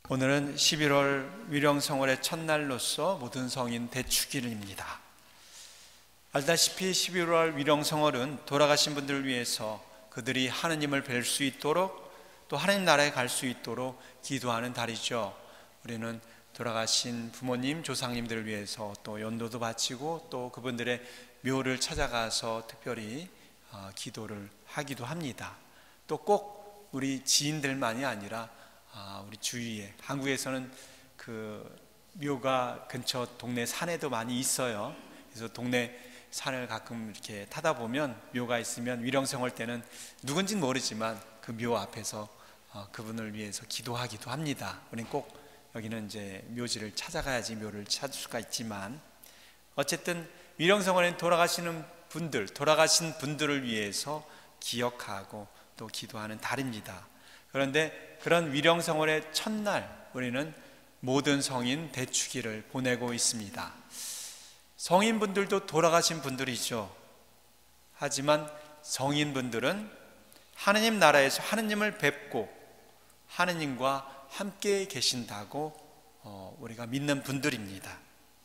오늘은 11월 위령성월의 첫날로서 모든 성인 대축일입니다. 알다시피 11월 위령성월은 돌아가신 분들을 위해서 그들이 하느님을 뵐 수 있도록 또 하나님 나라에 갈 수 있도록 기도하는 달이죠. 우리는 돌아가신 부모님, 조상님들을 위해서 또 연도도 바치고 또 그분들의 묘를 찾아가서 특별히 기도를 하기도 합니다. 또 꼭 우리 지인들만이 아니라 우리 주위에, 한국에서는 그 묘가 근처 동네 산에도 많이 있어요. 그래서 동네 산을 가끔 이렇게 타다 보면 묘가 있으면 위령성월 때는 누군지는 모르지만 그 묘 앞에서 그분을 위해서 기도하기도 합니다. 우리는 꼭 여기는 이제 묘지를 찾아가야지 묘를 찾을 수가 있지만, 어쨌든 위령성월에는 돌아가신 분들을 위해서 기억하고 또 기도하는 달입니다. 그런데 그런 위령성월의 첫날 우리는 모든 성인 대축일을 보내고 있습니다. 성인분들도 돌아가신 분들이죠. 하지만 성인분들은 하느님 나라에서 하느님을 뵙고 하느님과 함께 계신다고 우리가 믿는 분들입니다.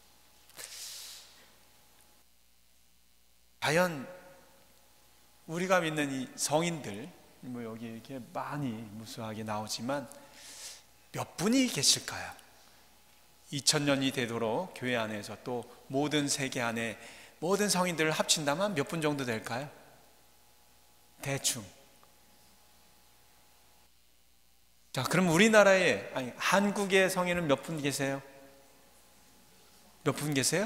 과연 우리가 믿는 이 성인들, 여기 이렇게 많이 무수하게 나오지만 몇 분이 계실까요? 2000년이 되도록 교회 안에서 또 모든 세계 안에 모든 성인들을 합친다면 몇 분 정도 될까요? 대충. 자, 그럼 우리나라에, 한국의 성인은 몇 분 계세요? 몇 분 계세요?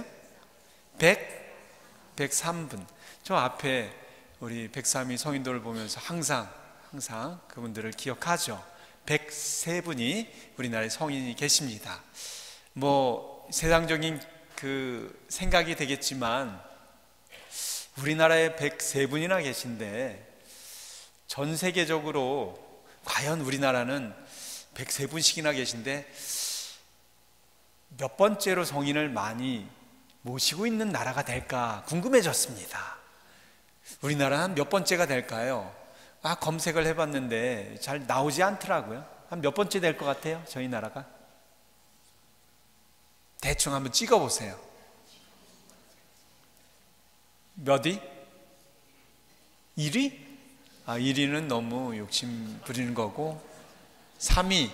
103분. 저 앞에 우리 103위 성인들을 보면서 항상 그분들을 기억하죠. 103분이 우리나라에 성인이 계십니다. 세상적인 그 생각이 되겠지만 우리나라에 103분이나 계신데 전 세계적으로 과연 우리나라는 103분씩이나 계신데 몇 번째로 성인을 많이 모시고 있는 나라가 될까 궁금해졌습니다. 우리나라는 몇 번째가 될까요? 검색을 해봤는데 잘 나오지 않더라고요. 한 몇 번째 될 것 같아요? 저희 나라가? 대충 한번 찍어보세요. 몇 위? 1위? 1위는 너무 욕심 부리는 거고, 3위,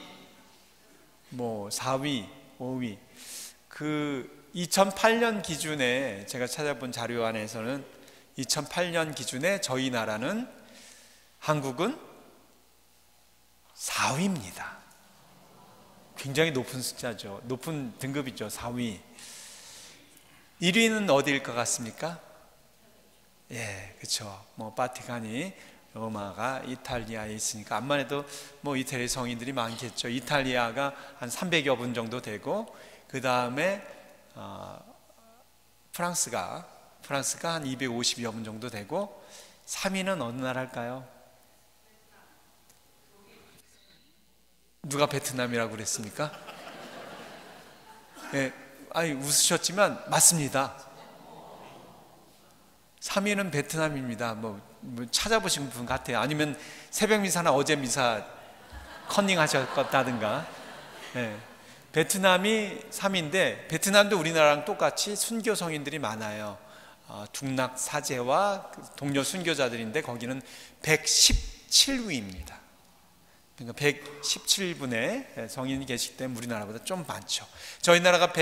4위, 5위. 그 2008년 기준에 제가 찾아본 자료 안에서는 2008년 기준에 저희 나라는, 한국은 4위입니다. 굉장히 높은 숫자죠. 높은 등급이죠. 4위. 1위는 어디일 것 같습니까? 예, 그렇죠. 바티칸이, 로마가 이탈리아에 있으니까 암만 해도 이태리 성인들이 많겠죠. 이탈리아가 한 300여 분 정도 되고, 그 다음에 프랑스가 한 250여 분 정도 되고, 3위는 어느 나라일까요? 누가 베트남이라고 그랬습니까? 예, 웃으셨지만 맞습니다. 3위는 베트남입니다. 찾아보신 분 같아요. 아니면 새벽 미사나 어제 미사 컨닝 하셨다든가. 예, 베트남이 3위인데, 베트남도 우리나라랑 똑같이 순교 성인들이 많아요. 중낙 사제와 동료 순교자들인데 거기는 117위입니다. 그러니까 117분의 성인이 계시기 때문에 우리나라보다 좀 많죠. 저희 나라가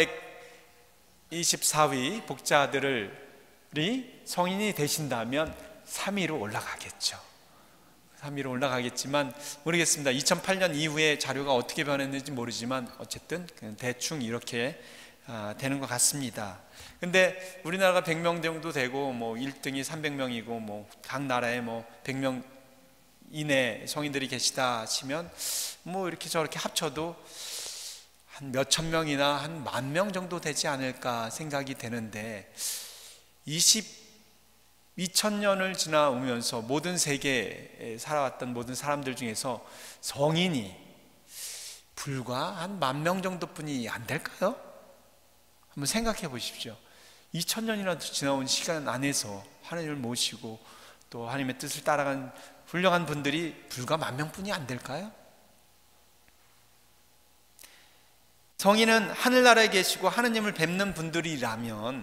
124위 복자들이 성인이 되신다면 3위로 올라가겠죠. 3위로 올라가겠지만 모르겠습니다. 2008년 이후에 자료가 어떻게 변했는지 모르지만 어쨌든 대충 이렇게 되는 것 같습니다. 근데 우리나라가 100명 정도 되고 1등이 300명이고 각 나라에 100명 이내 성인들이 계시다 하시면 이렇게 저렇게 합쳐도 한 몇천 명이나 한 10,000명 정도 되지 않을까 생각이 되는데, 2000년을 지나오면서 모든 세계에 살아왔던 모든 사람들 중에서 성인이 불과 한 10,000명 정도뿐이 안 될까요? 한번 생각해 보십시오. 2000년이나 지나온 시간 안에서 하나님을 모시고 또 하나님의 뜻을 따라간 훌륭한 분들이 불과 10,000명뿐이 안 될까요? 성인은 하늘나라에 계시고 하느님을 뵙는 분들이라면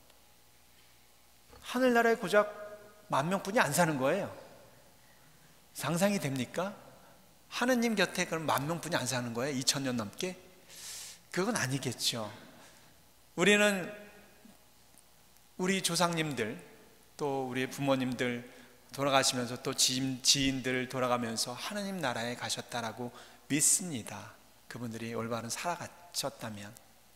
하늘나라에 고작 10,000명뿐이 안 사는 거예요. 상상이 됩니까? 하느님 곁에 그럼 10,000명뿐이 안 사는 거예요? 2000년 넘게? 그건 아니겠죠. 우리는 우리 조상님들, 또 우리 부모님들 돌아가시면서 또 지인들 돌아가면서 하느님 나라에 가셨다라고 믿습니다. 그분들이 올바른 살아가셨다면.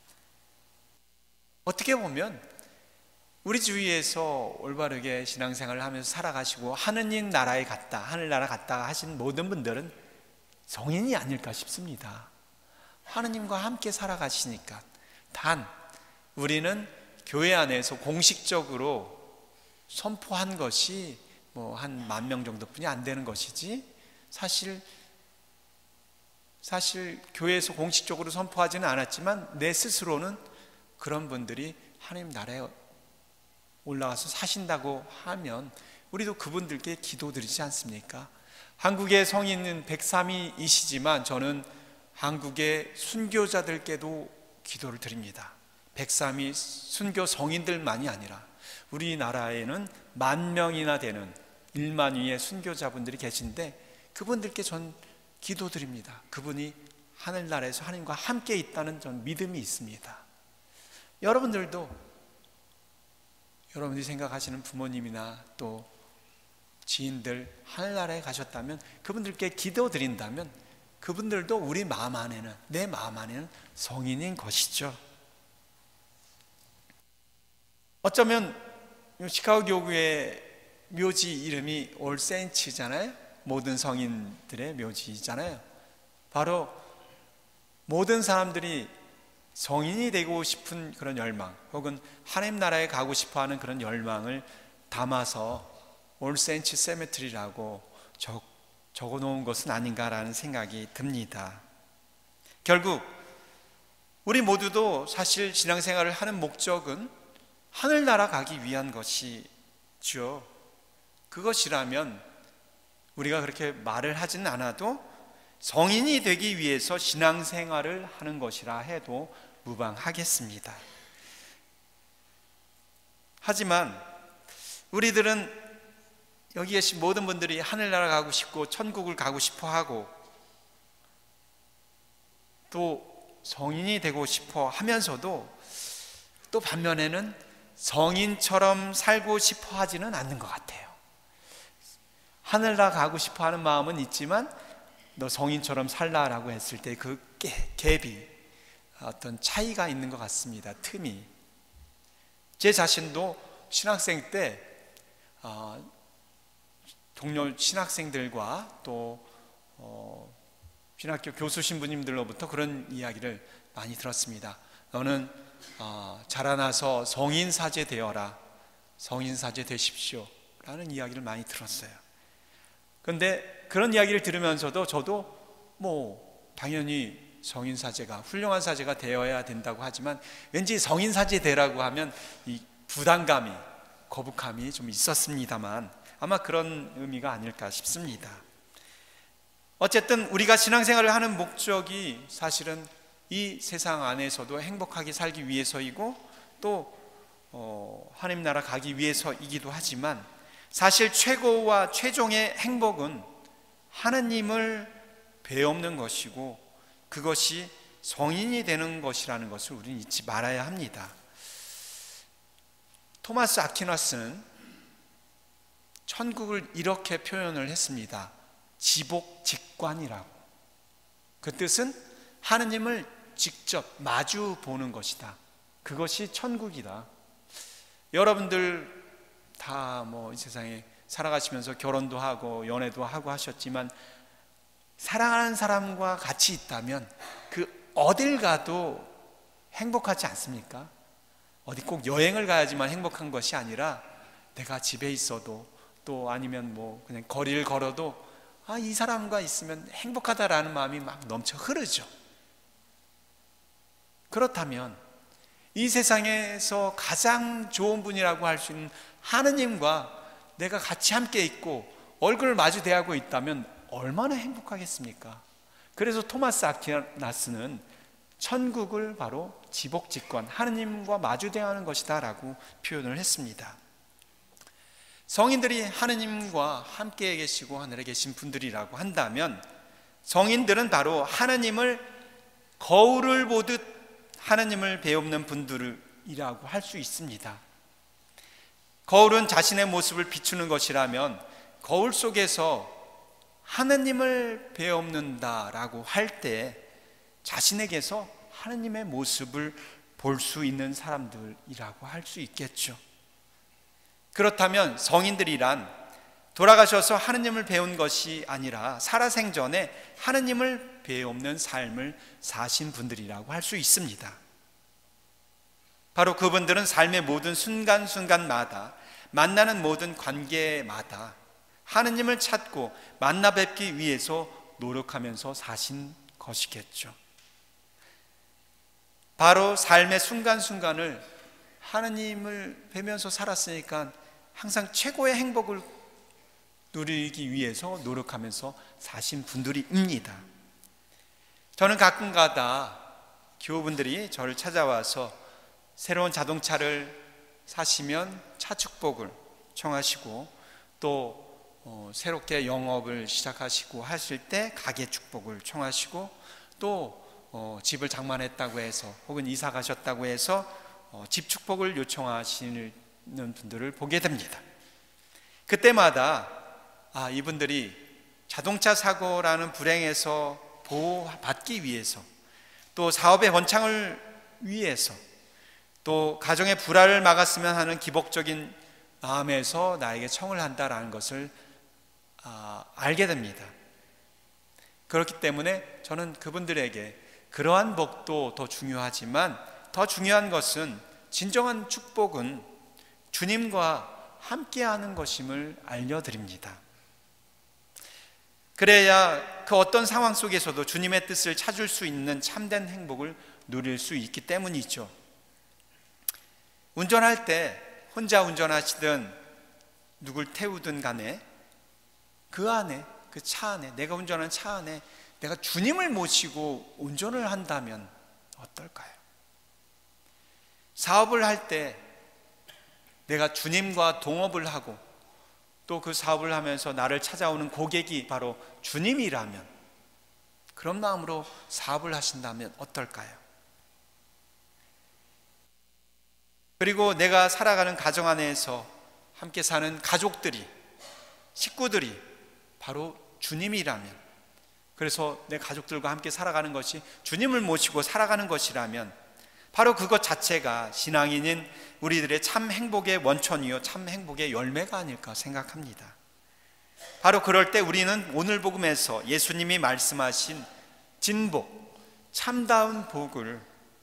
어떻게 보면 우리 주위에서 올바르게 신앙생활을 하면서 살아가시고 하느님 나라에 갔다, 하늘나라 갔다 하신 모든 분들은 성인이 아닐까 싶습니다. 하느님과 함께 살아가시니까. 단 우리는 교회 안에서 공식적으로 선포한 것이 뭐 한 10,000명 정도뿐이 안 되는 것이지, 사실 교회에서 공식적으로 선포하지는 않았지만 내 스스로는 그런 분들이 하나님 나라에 올라가서 사신다고 하면 우리도 그분들께 기도드리지 않습니까? 한국의 성인은 103이시지만 저는 한국의 순교자들께도 기도를 드립니다. 103이 순교 성인들만이 아니라 우리나라에는 10,000명이나 되는 1만 위의 순교자분들이 계신데 그분들께 전 기도드립니다. 그분이 하늘나라에서 하나님과 함께 있다는 전 믿음이 있습니다. 여러분들이 생각하시는 부모님이나 또 지인들 하늘나라에 가셨다면 그분들께 기도드린다면 그분들도 우리 마음 안에는, 내 마음 안에는 성인인 것이죠. 어쩌면 시카고 교구의 묘지 이름이 올 세인츠잖아요. 모든 성인들의 묘지잖아요. 바로 모든 사람들이 성인이 되고 싶은 그런 열망, 혹은 하나님 나라에 가고 싶어하는 그런 열망을 담아서 올 세인츠 세메트리라고 적어놓은 것은 아닌가라는 생각이 듭니다. 결국 우리 모두도 사실 신앙생활을 하는 목적은 하늘나라 가기 위한 것이죠. 그것이라면 우리가 그렇게 말을 하지는 않아도 성인이 되기 위해서 신앙생활을 하는 것이라 해도 무방하겠습니다. 하지만 우리들은 여기 계신 모든 분들이 하늘나라 가고 싶고 천국을 가고 싶어 하고 또 성인이 되고 싶어 하면서도 또 반면에는 성인처럼 살고 싶어 하지는 않는 것 같아요. 하늘나라 가고 싶어 하는 마음은 있지만 너 성인처럼 살라라고 했을 때 그 갭이, 어떤 차이가 있는 것 같습니다. 틈이. 제 자신도 신학생 때 동료 신학생들과 또 신학교 교수 신부님들로부터 그런 이야기를 많이 들었습니다. 너는 자라나서 성인사제 되어라, 성인사제 되십시오 라는 이야기를 많이 들었어요. 그런데 그런 이야기를 들으면서도 저도 당연히 성인사제가, 훌륭한 사제가 되어야 된다고 하지만 왠지 성인사제 되라고 하면 이 부담감이, 거북함이 좀 있었습니다만 아마 그런 의미가 아닐까 싶습니다. 어쨌든 우리가 신앙생활을 하는 목적이 사실은 이 세상 안에서도 행복하게 살기 위해서이고 또 하나님 나라 가기 위해서이기도 하지만 사실 최고와 최종의 행복은 하나님을 배우는 것이고 그것이 성인이 되는 것이라는 것을 우리는 잊지 말아야 합니다. 토마스 아퀴나스는 천국을 이렇게 표현을 했습니다. 지복직관이라고. 그 뜻은 하느님을 직접 마주 보는 것이다. 그것이 천국이다. 여러분들 다 이 세상에 살아가시면서 결혼도 하고 연애도 하고 하셨지만 사랑하는 사람과 같이 있다면 그 어딜 가도 행복하지 않습니까? 어디 꼭 여행을 가야지만 행복한 것이 아니라 내가 집에 있어도 또 아니면 그냥 거리를 걸어도 이 사람과 있으면 행복하다라는 마음이 막 넘쳐 흐르죠. 그렇다면 이 세상에서 가장 좋은 분이라고 할 수 있는 하느님과 내가 같이 함께 있고 얼굴을 마주 대하고 있다면 얼마나 행복하겠습니까? 그래서 토마스 아퀴나스는 천국을 바로 지복직권, 하느님과 마주대하는 것이다 라고 표현을 했습니다. 성인들이 하느님과 함께 계시고 하늘에 계신 분들이라고 한다면, 성인들은 바로 하느님을 거울을 보듯 하느님을 배우는 분들이라고 할 수 있습니다. 거울은 자신의 모습을 비추는 것이라면 거울 속에서 하느님을 배움는다라고 할 때 자신에게서 하느님의 모습을 볼 수 있는 사람들이라고 할 수 있겠죠. 그렇다면 성인들이란 돌아가셔서 하느님을 배운 것이 아니라 살아생전에 하느님을 배움는 삶을 사신 분들이라고 할 수 있습니다. 바로 그분들은 삶의 모든 순간순간마다, 만나는 모든 관계마다 하느님을 찾고 만나 뵙기 위해서 노력하면서 사신 것이겠죠. 바로 삶의 순간순간을 하느님을 뵈면서 살았으니까 항상 최고의 행복을 누리기 위해서 노력하면서 사신 분들입니다. 저는 가끔가다 교우분들이 저를 찾아와서 새로운 자동차를 사시면 차 축복을 청하시고, 또 새롭게 영업을 시작하시고 하실 때 가게 축복을 청하시고, 또 집을 장만했다고 해서 혹은 이사 가셨다고 해서 집 축복을 요청하시는 분들을 보게 됩니다. 그때마다 이분들이 자동차 사고라는 불행에서 보호받기 위해서, 또 사업의 번창을 위해서, 또 가정의 불화를 막았으면 하는 기복적인 마음에서 나에게 청을 한다라는 것을 알게 됩니다. 그렇기 때문에 저는 그분들에게 그러한 복도 더 중요하지만, 더 중요한 것은 진정한 축복은 주님과 함께하는 것임을 알려드립니다. 그래야 그 어떤 상황 속에서도 주님의 뜻을 찾을 수 있는 참된 행복을 누릴 수 있기 때문이죠. 운전할 때 혼자 운전하시든 누굴 태우든 간에 그 안에, 그 차 안에, 내가 운전하는 차 안에 내가 주님을 모시고 운전을 한다면 어떨까요? 사업을 할 때 내가 주님과 동업을 하고, 또 그 사업을 하면서 나를 찾아오는 고객이 바로 주님이라면, 그런 마음으로 사업을 하신다면 어떨까요? 그리고 내가 살아가는 가정 안에서 함께 사는 가족들이, 식구들이 바로 주님이라면, 그래서 내 가족들과 함께 살아가는 것이 주님을 모시고 살아가는 것이라면, 바로 그것 자체가 신앙인인 우리들의 참 행복의 원천이요 참 행복의 열매가 아닐까 생각합니다. 바로 그럴 때 우리는 오늘 복음에서 예수님이 말씀하신 진복, 참다운 복을,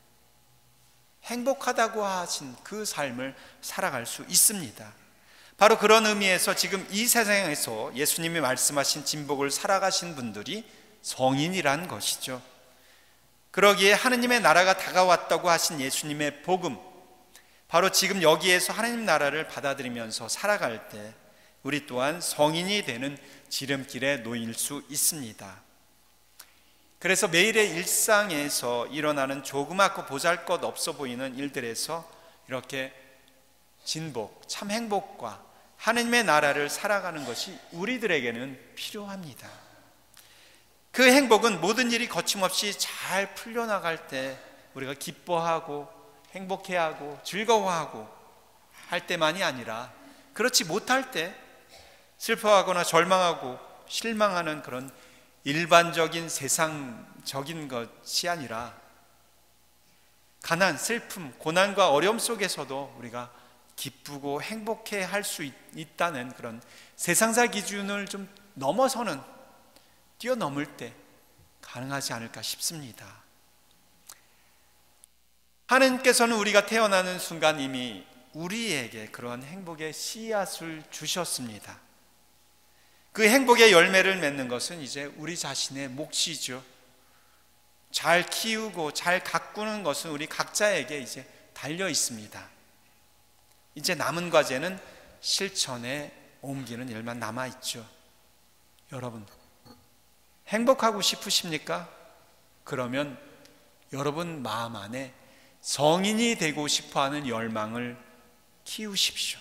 행복하다고 하신 그 삶을 살아갈 수 있습니다. 바로 그런 의미에서 지금 이 세상에서 예수님이 말씀하신 진복을 살아가신 분들이 성인이란 것이죠. 그러기에 하느님의 나라가 다가왔다고 하신 예수님의 복음, 바로 지금 여기에서 하느님 나라를 받아들이면서 살아갈 때 우리 또한 성인이 되는 지름길에 놓일 수 있습니다. 그래서 매일의 일상에서 일어나는 조그맣고 보잘것 없어 보이는 일들에서 이렇게 진복, 참 행복과 하느님의 나라를 살아가는 것이 우리들에게는 필요합니다. 그 행복은 모든 일이 거침없이 잘 풀려나갈 때 우리가 기뻐하고 행복해하고 즐거워하고 할 때만이 아니라, 그렇지 못할 때 슬퍼하거나 절망하고 실망하는 그런 일반적인 세상적인 것이 아니라, 가난, 슬픔, 고난과 어려움 속에서도 우리가 기쁘고 행복해 할 수 있다는 그런 세상사 기준을 좀 넘어서는, 뛰어넘을 때 가능하지 않을까 싶습니다. 하느님께서는 우리가 태어나는 순간 이미 우리에게 그러한 행복의 씨앗을 주셨습니다. 그 행복의 열매를 맺는 것은 이제 우리 자신의 몫이죠. 잘 키우고 잘 가꾸는 것은 우리 각자에게 이제 달려 있습니다. 이제 남은 과제는 실천에 옮기는 일만 남아 있죠. 여러분, 행복하고 싶으십니까? 그러면 여러분 마음 안에 성인이 되고 싶어하는 열망을 키우십시오.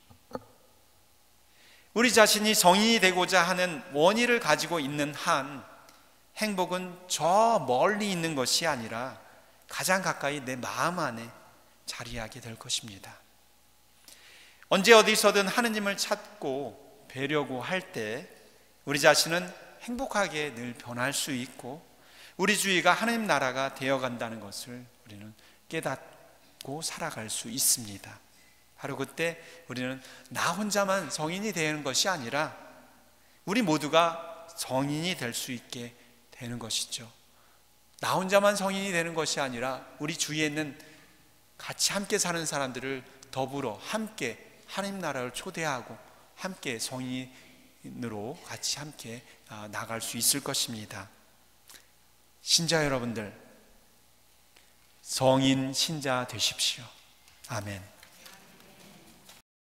우리 자신이 성인이 되고자 하는 원의를 가지고 있는 한 행복은 저 멀리 있는 것이 아니라 가장 가까이 내 마음 안에 자리하게 될 것입니다. 언제 어디서든 하느님을 찾고 뵈려고 할 때 우리 자신은 행복하게 늘 변할 수 있고 우리 주위가 하느님 나라가 되어간다는 것을 우리는 깨닫고 살아갈 수 있습니다. 바로 그때 우리는 나 혼자만 성인이 되는 것이 아니라 우리 모두가 성인이 될 수 있게 되는 것이죠. 나 혼자만 성인이 되는 것이 아니라 우리 주위에 있는 같이 함께 사는 사람들을 더불어 함께 하나님 나라를 초대하고 함께 성인으로 같이 함께 나갈 수 있을 것입니다. 신자 여러분들, 성인 신자 되십시오. 아멘.